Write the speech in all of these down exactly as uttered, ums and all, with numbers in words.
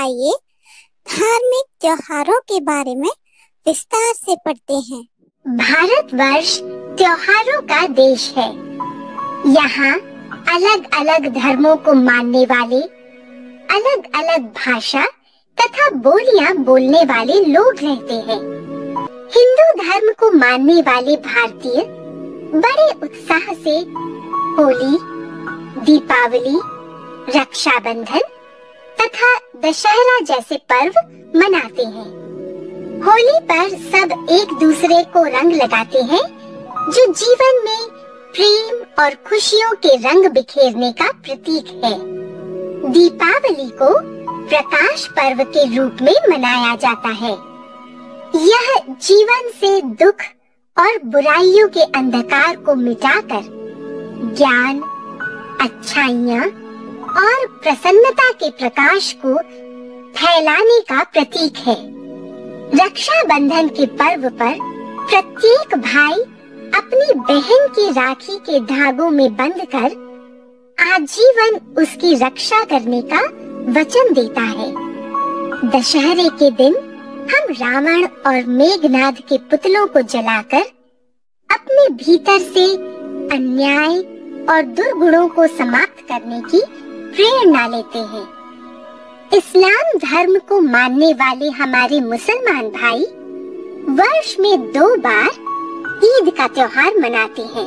आइए धार्मिक त्योहारों के बारे में विस्तार से पढ़ते हैं। भारतवर्ष त्योहारों का देश है। यहाँ अलग अलग धर्मों को मानने वाले, अलग अलग भाषा तथा बोलियां बोलने वाले लोग रहते हैं। हिंदू धर्म को मानने वाले भारतीय बड़े उत्साह से होली, दीपावली, रक्षाबंधन तथा दशहरा जैसे पर्व मनाते हैं। होली पर सब एक दूसरे को रंग लगाते हैं, जो जीवन में प्रेम और खुशियों के रंग बिखेरने का प्रतीक है। दीपावली को प्रकाश पर्व के रूप में मनाया जाता है। यह जीवन से दुख और बुराइयों के अंधकार को मिटाकर ज्ञान, अच्छाइयाँ और प्रसन्नता के प्रकाश को फैलाने का प्रतीक है। रक्षाबंधन के पर्व पर प्रत्येक भाई अपनी बहन की राखी के धागों में बंधकर आजीवन उसकी रक्षा करने का वचन देता है। दशहरे के दिन हम रावण और मेघनाद के पुतलों को जलाकर अपने भीतर से अन्याय और दुर्गुणों को समाप्त करने की प्रेरणा लेते हैं। इस्लाम धर्म को मानने वाले हमारे मुसलमान भाई वर्ष में दो बार ईद का त्योहार मनाते हैं।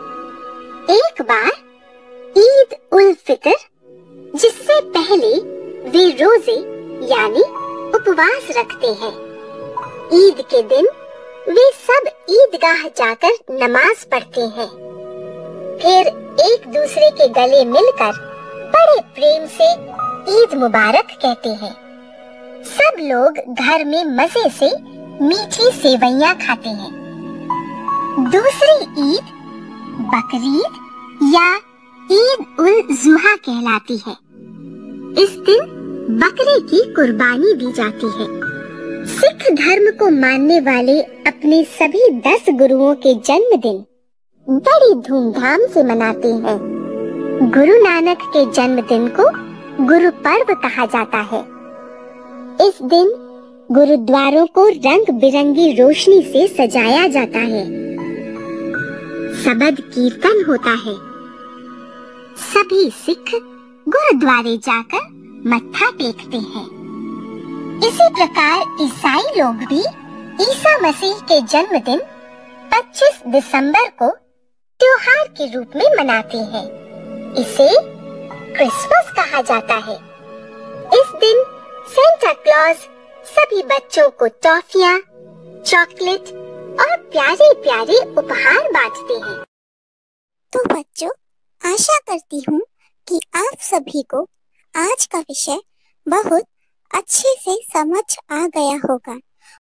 एक बार ईद उल फितर, जिससे पहले वे रोजे यानी उपवास रखते हैं। ईद के दिन वे सब ईदगाह जाकर नमाज पढ़ते हैं। फिर एक दूसरे के गले मिलकर बड़े प्रेम से ईद मुबारक कहते हैं। सब लोग घर में मजे से मीठी सेवइयां खाते हैं। दूसरी ईद बकरीद या ईद उल जुहा कहलाती है। इस दिन बकरे की कुर्बानी दी जाती है। सिख धर्म को मानने वाले अपने सभी दस गुरुओं के जन्मदिन बड़ी धूमधाम से मनाते हैं। गुरु नानक के जन्मदिन को गुरु पर्व कहा जाता है। इस दिन गुरुद्वारों को रंग बिरंगी रोशनी से सजाया जाता है। सबद कीर्तन होता है। सभी सिख गुरुद्वारे जाकर मत्था टेकते हैं। इसी प्रकार ईसाई लोग भी ईसा मसीह के जन्मदिन पच्चीस दिसंबर को त्योहार के रूप में मनाते हैं। इसे क्रिसमस कहा जाता है। इस दिन सेंटा क्लॉज सभी बच्चों को टॉफियां, चॉकलेट और प्यारे प्यारे उपहार बांटते हैं। तो बच्चों, आशा करती हूँ कि आप सभी को आज का विषय बहुत अच्छे से समझ आ गया होगा।